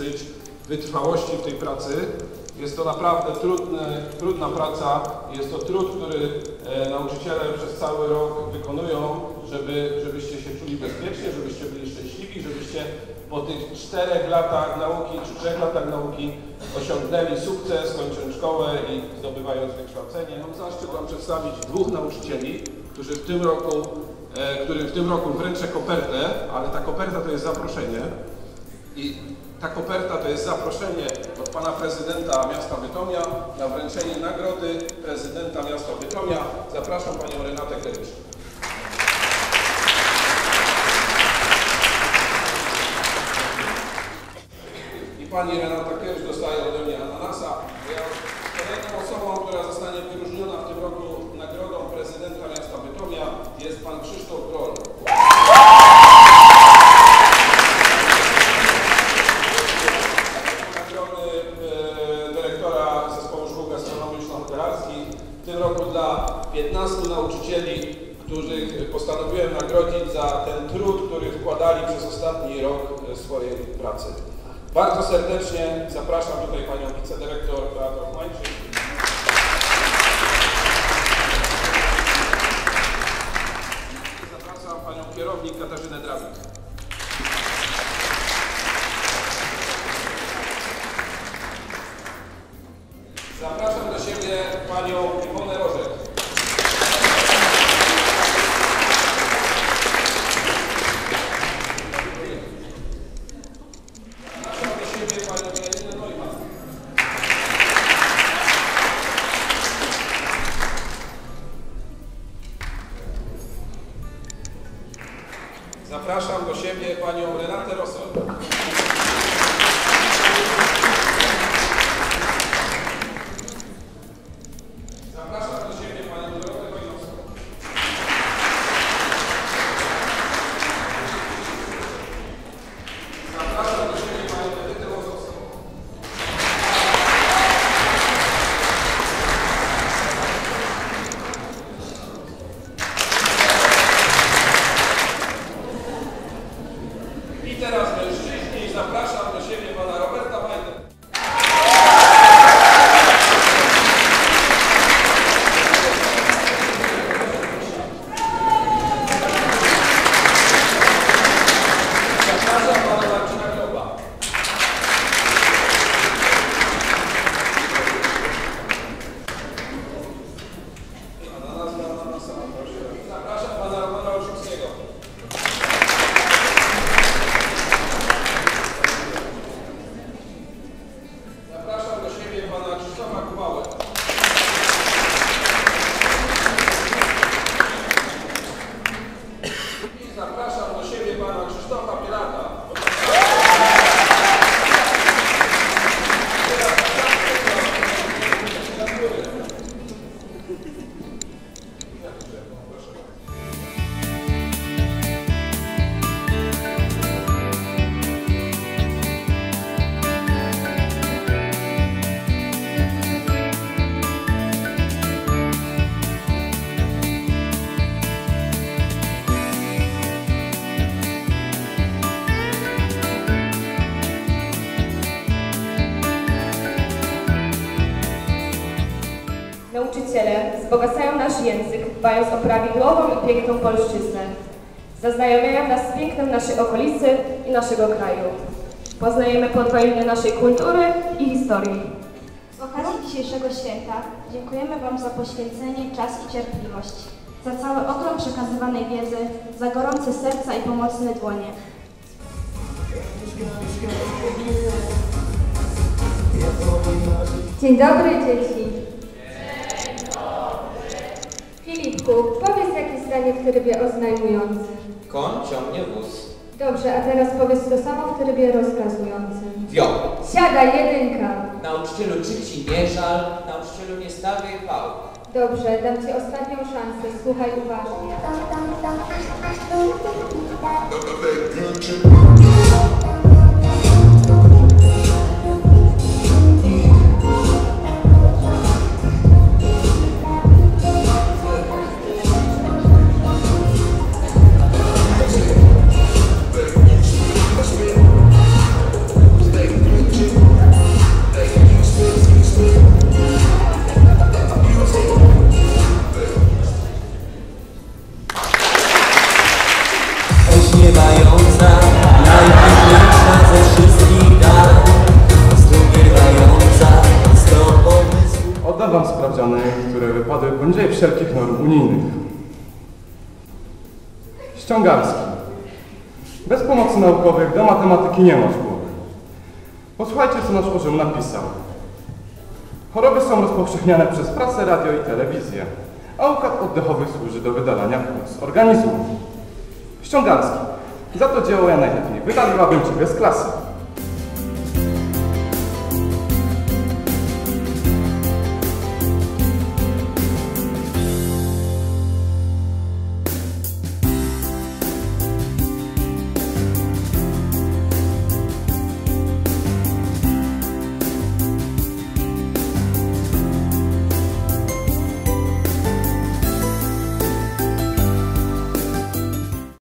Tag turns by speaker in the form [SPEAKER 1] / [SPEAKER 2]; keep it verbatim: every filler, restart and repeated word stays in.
[SPEAKER 1] życzyć wytrwałości w tej pracy. Jest to naprawdę trudne, trudna praca. Jest to trud, który e, nauczyciele przez cały rok wykonują, żeby, żebyście się czuli bezpiecznie, żebyście byli szczęśliwi, żebyście po tych czterech latach nauki czy trzech latach nauki osiągnęli sukces, kończąc szkołę i zdobywając wykształcenie. Mam zaszczyt Wam przedstawić dwóch nauczycieli, którzy w tym roku, e, którym w tym roku wręczę kopertę, ale ta koperta to jest zaproszenie. I ta koperta to jest zaproszenie od Pana Prezydenta Miasta Bytomia na wręczenie nagrody Prezydenta Miasta Bytomia. Zapraszam Panią Renatę Kerysz. I Pani Renata Kerysz dostaje ode mnie ananasa. Ja, kolejną osobą, która zostanie wyróżniona w tym roku nagrodą Prezydenta Miasta Bytomia jest Pan Krzysztof Groll. W tym roku dla piętnastu nauczycieli, których postanowiłem nagrodzić za ten trud, który wkładali przez ostatni rok swojej pracy. Bardzo serdecznie zapraszam tutaj Panią wicedyrektor Beatę Ochmańczyk. Zapraszam Panią kierownik Katarzynę Drabik. Zapraszam do siebie Panią Iwonę Rożek. Zapraszam do siebie Panią Janinę Neumann. Zapraszam do siebie Panią Renatę Rossol. Zapraszam do siebie Pana Roberta Majdę. Zapraszam Pana Marcina Groba. Ananas na ananasa, proszę. Zapraszam Pana Romana Olszewskiego. Zapraszam do siebie Pana Krzysztofa Pielata.
[SPEAKER 2] Nauczyciele wzbogacają nasz język, dbając o prawidłową i piękną polszczyznę. Zaznajomiają nas z pięknem naszej okolicy i naszego kraju. Poznajemy podwaliny naszej kultury i historii.
[SPEAKER 3] Z okazji dzisiejszego święta dziękujemy Wam za poświęcenie, czas i cierpliwość, za cały ogrom przekazywanej wiedzy, za gorące serca i pomocne dłonie.
[SPEAKER 4] Dzień dobry, dzieci. Filipku, powiedz jakieś zdanie w trybie oznajmującym.
[SPEAKER 5] Koń ciągnie wóz.
[SPEAKER 4] Dobrze, a teraz powiedz to samo w trybie rozkazującym.
[SPEAKER 5] Wio.
[SPEAKER 4] Siadaj, jedynka.
[SPEAKER 5] Nauczycielu, czy ci nie żal? Nauczycielu, nie stawiaj pał.
[SPEAKER 4] Dobrze, dam ci ostatnią szansę. Słuchaj uważnie.
[SPEAKER 6] Let's wszelkich norm unijnych. Ściągarski. Bez pomocy naukowych do matematyki nie masz głowy. Posłuchajcie, co nasz orzeł napisał. Choroby są rozpowszechniane przez prasę, radio i telewizję, a układ oddechowy służy do wydalania płuc z organizmu. Ściągarski. Za to dzieło ja najchętniej wydaliłabym ci bez klasy.